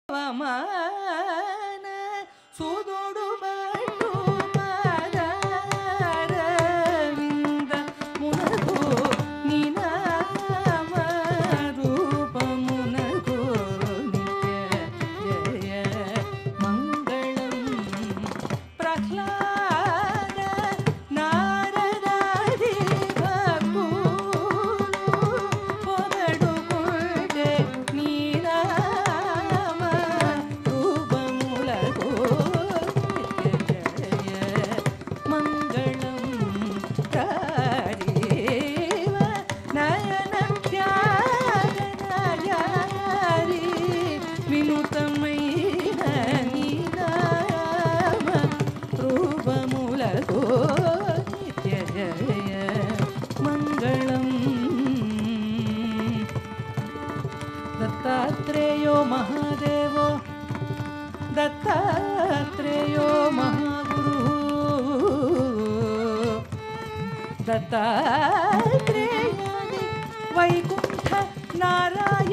ವಮನ ಸುದುಡು ಬಂಡು ಮದರವಿಂದ ಮುನಗು ನಿನಾಮ ರೂಪಮುನಗು ನಿತ್ಯ ಜಯ ಮಂಗಳಂ ಪ್ರಹ್ಲಾದ ನಾರದಾದಿ ಭಕ್ತುಲು ಪೊಗಡುಕೊಂಡೆ ನೀನಾಮ ರೂಪಮುಲಗು ನಿತ್ಯ ಜಯ ಮಂಗಳಂ ತಾರೀವ ನಯನ ತ್ಯಾಗನಯಾರಿ ವಿನುತಮೈನ ನೀನಾಮ ರೂಪಮುಲಗು ನಿತ್ಯ ಜಯ ಮಂಗಳಂ ದತ್ತಾತ್ರೇಯೋ ಮಹಾದೇವೋ ದತ್ತಾತ್ರೇಯೋ ಮಹಾಗುರು ದತ್ತಾತ್ರೇಯಾದಿ ವೈಕುಂಠ ನಾರಾಯಣ